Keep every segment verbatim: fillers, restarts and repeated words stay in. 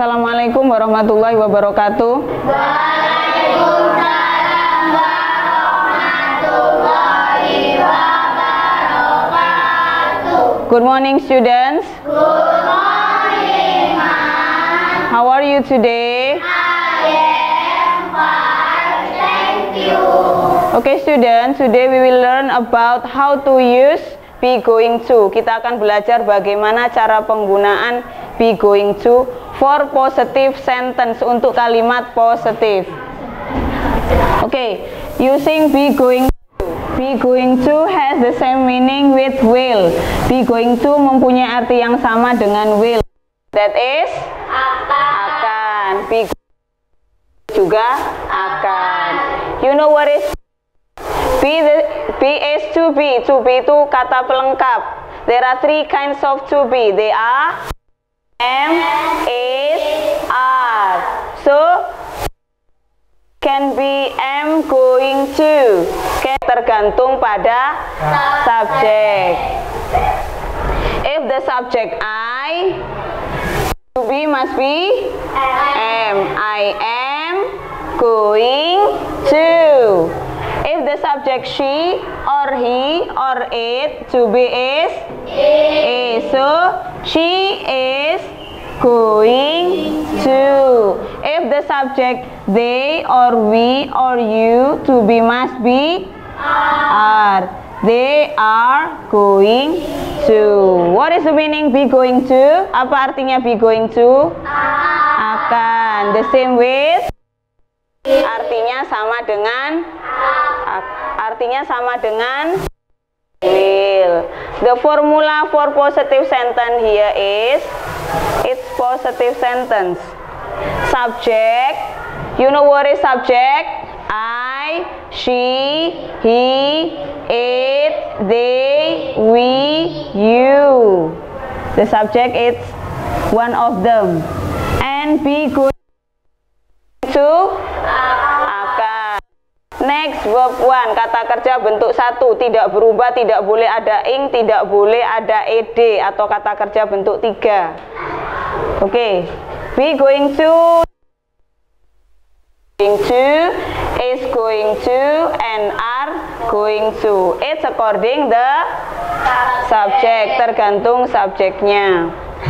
Assalamualaikum warahmatullahi wabarakatuh. Waalaikumsalam warahmatullahi wabarakatuh. Good morning, students. Good morning, ma'am. How are you today? I am fine, thank you. Okay, students. Today we will learn about how to use be going to. Kita akan belajar bagaimana cara penggunaan be going to for positive sentence, untuk kalimat positif. Oke, okay, using be going to. Be going to has the same meaning with will. Be going to mempunyai arti yang sama dengan will. That is akan. Be juga akan. You know what is be? The, be is to be. To be itu kata pelengkap. There are three kinds of to be. They are am, is, are. So can be am going to. Can tergantung pada subjek. If the subject I, to be must be am. I am going to. If the subject she or he or it, to be is is. So she is going to. If the subject they or we or you, to be must be are. They are going to. What is the meaning be going to? Apa artinya be going to? Akan. The same with, artinya sama dengan artinya sama dengan will. The formula for positive sentence here is it's positive sentence. Subject, you know what is subject? I, she, he, it, they, we, you. The subject is one of them. And be going to akan. Next, verb one, kata kerja bentuk satu, tidak berubah, tidak boleh ada ing, tidak boleh ada ed, atau kata kerja bentuk tiga. Oke, okay. Be going to, going to, is going to, and are going to. It's according the subject, tergantung subjeknya.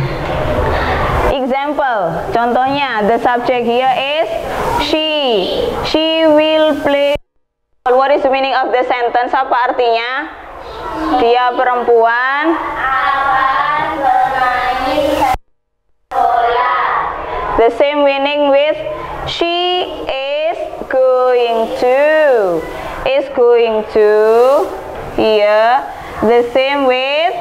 Example, contohnya, the subject here is she. She will play. What is the meaning of the sentence? Apa artinya? Dia perempuan akan bermain bola. The same meaning with she is going to. Is going to. Here, the same with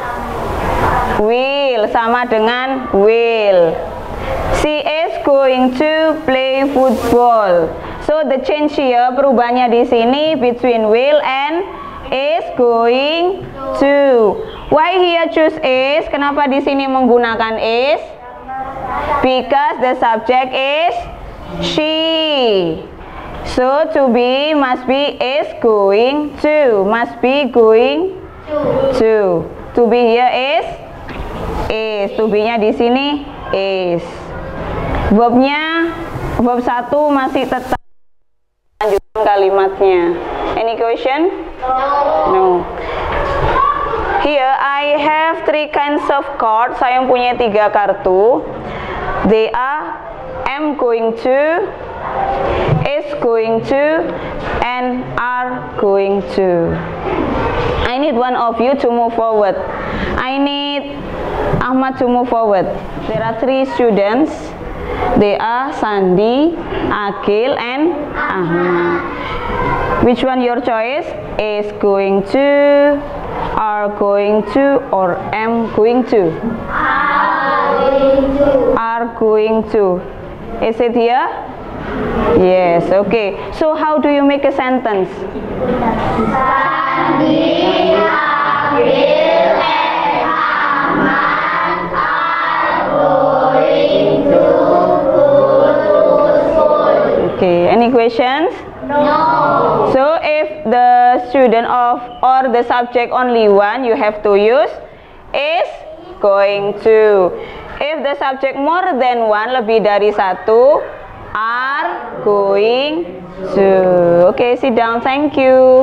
will, sama dengan will. She is going to play football. So the change here, perubahannya di sini between will and is going to. Why here choose is? Kenapa di sini menggunakan is? Because the subject is she. So to be must be is going to. Must be going to. To be here is is. To be-nya di sini is. Verbnya verb satu masih tetap lanjutkan kalimatnya. Any question? No. No. Here I have three kinds of cards. Saya punya tiga kartu. They are am going to, is going to, and are going to. I need one of you to move forward. I need Ahmad to move forward. There are three students. They are Sandi, Akil, and Ahmad. Which one your choice? Is going to, are going to, or am going to? Are going to. Is it here? Yes, okay. So how do you make a sentence? Sandi, Akil, and Ahmad are going to school. Okay, any questions? No. So if the student of or the subject only one, you have to use is going to. If the subject more than one, lebih dari satu, are going to. Okay, sit down. Thank you.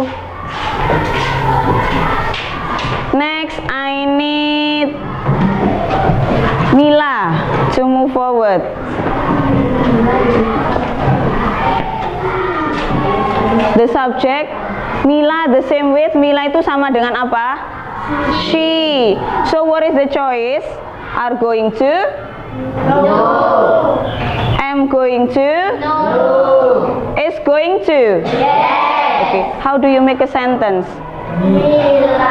Next, I need Mila to move forward. The subject Mila, the same with Mila itu sama dengan apa? She. So what is the choice? Are going to? No. Am going to? No. Is going to? Yes. Okay. How do you make a sentence? Mila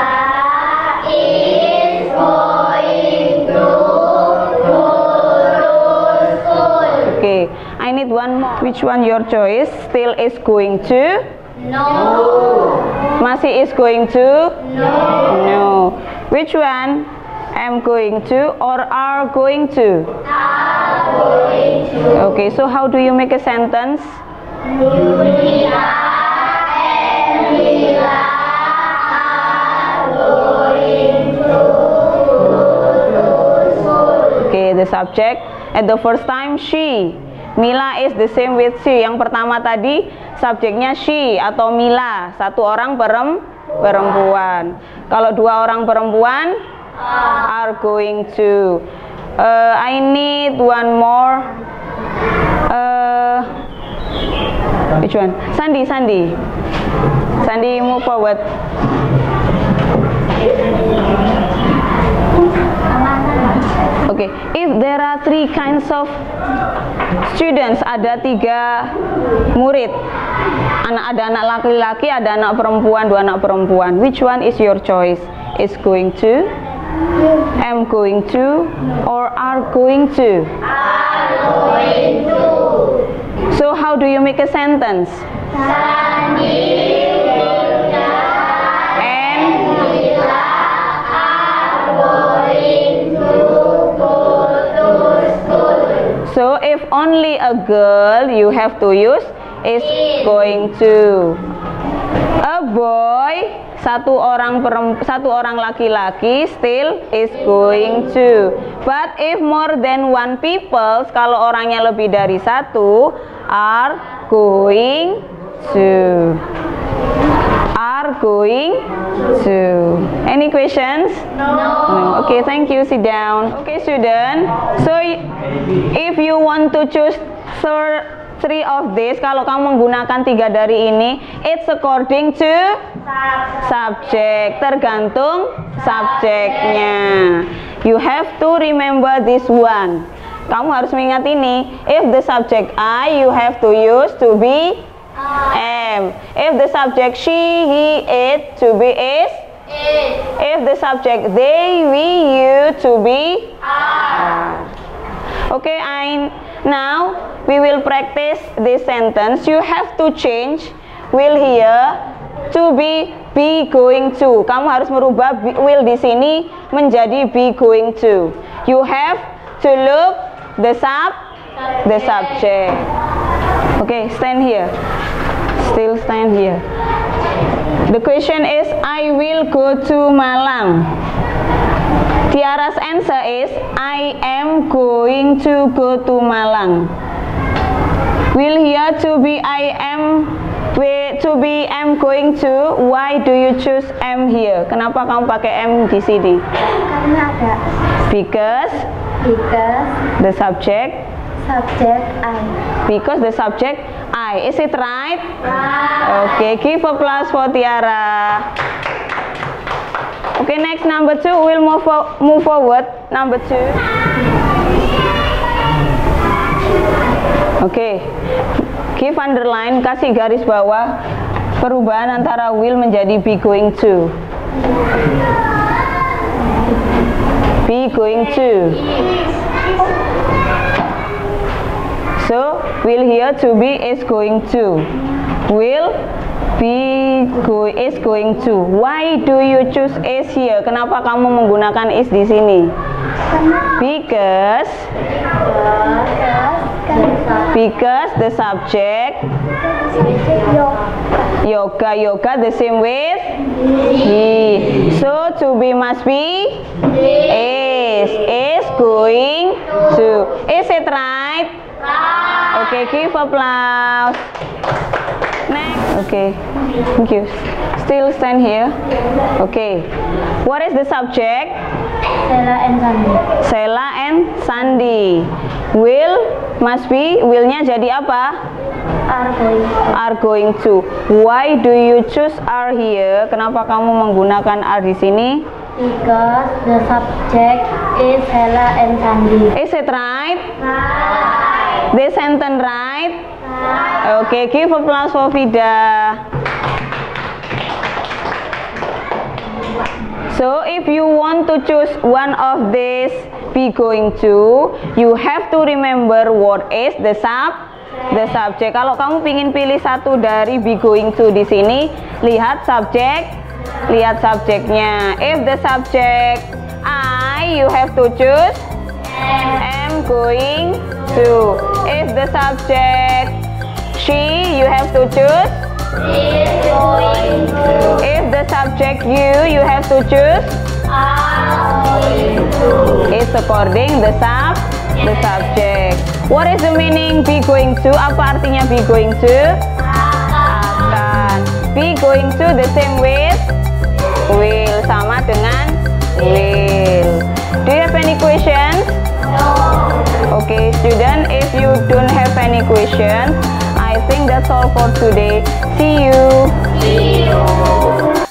is going to go to school. Okay. I need one more. Which one your choice? Still is going to? No. Masih is going to? No. No. Which one? Am going to or are going to? Are going to. Okay, so how do you make a sentence? Mila and Mila are going to go to school. Okay, the subject at the first time she. Mila is the same with she. Yang pertama tadi subjeknya she atau Mila, satu orang perem, perempuan. Kalau dua orang perempuan, are going to. Uh, I need one more. Uh, which one? Sandi, Sandi. Sandi, move forward. Okay, if there are three kinds of students, ada tiga murid. Anak ada anak laki-laki, ada anak perempuan, dua anak perempuan. Which one is your choice? Is going to, am going to, or are going to? Are going to. So how do you make a sentence? Sandi, Mila, And Mila are going to go to school. so if only a girl, you have to use is going to. A boy, satu orang perem, satu orang laki-laki, still is going to. But if more than one people, kalau orangnya lebih dari satu, are going to. Are going to. Any questions? No. No. Okay, thank you. Sit down. Okay, student. So if you want to choose third three of this, kalau kamu menggunakan tiga dari ini, it's according to subject, tergantung subjeknya. You have to remember this one. Kamu harus mengingat ini. If the subject I, you have to use to be am. If the subject she, he, it, to be is. Is. If the subject they, we, you, to be Are. Okay, I now we will practice this sentence. You have to change will here to be be going to. Kamu harus merubah be, will di sini menjadi be going to. You have to look the sub the subject. Okay, stand here. Still stand here. The question is, I will go to Malang. Tiara's answer is, I am going to go to Malang. Will here to be I am, to be am going to. Why do you choose am here? Kenapa kamu pakai am di sini? Karena ada. Because Because the subject. subject I. Because the subject I. Is it right? Right. Okay, give applause for Tiara. Okay, next number two, we'll move for, move forward. Number two. Okay, give underline, kasih garis bawah perubahan antara will menjadi be going to. Be going to. So, will here to be is going to. Will be go is going to. Why do you choose is here? Kenapa kamu menggunakan is di sini? Because because the subject yoga yoga the same with he. So to be must be is is going to. Is it right? Okay, give applause. Next. Okay, thank you. Still stand here. Okay. What is the subject? Sela and Sandi. Sela and Sandi. Will must be. Willnya jadi apa? Are going to. Are going to. Why do you choose are here? Kenapa kamu menggunakan are di sini? Because the subject is Sela and Sandi. Is it right? Right. This sentence right? Right. Okay, give applause for Vida. So if you want to choose one of these be going to, you have to remember what is the sub the subject. Kalau kamu ingin pilih satu dari be going to di sini, lihat subjek, lihat subjeknya. If the subject I, you have to choose am going to. If the subject she, you have to choose Is going to. if the subject you, you have to choose Are going to. it's according the sub the subject. What is the meaning be going to? Apa artinya be going to? Akan. Be going to the same with will, sama dengan will. Do you have any questions? No. Okay, student, if you don't have any questions, I think that's all for today. See you. See you.